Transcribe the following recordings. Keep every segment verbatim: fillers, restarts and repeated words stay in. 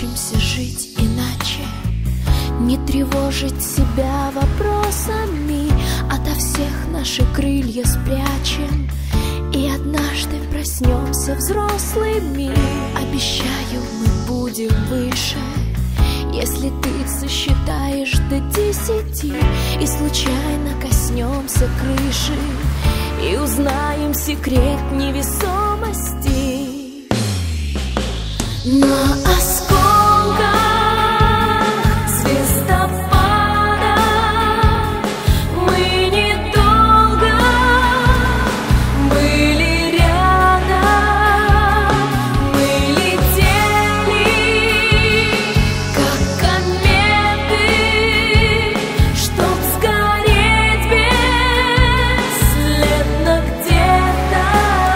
Научимся жить иначе, не тревожить себя вопросами, ото всех наши крылья спрячем, и однажды проснемся взрослыми. Обещаю, мы будем выше, если ты сосчитаешь до десяти и случайно коснемся крыши и узнаем секрет невесомости. На осколках звездопада мы недолго были рядом, мы летели, как кометы, чтоб сгореть бесследно где-то.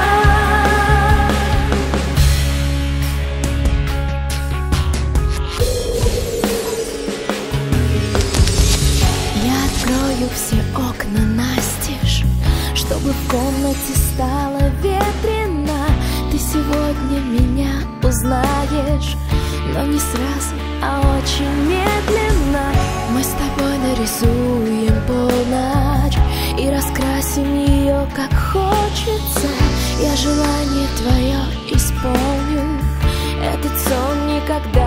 Открою все окна настежь, чтобы в комнате стало ветрено. Ты сегодня меня узнаешь, но не сразу, а очень медленно. Мы с тобой нарисуем полночь и раскрасим ее как хочется. Я желание твое исполню, этот сон никогда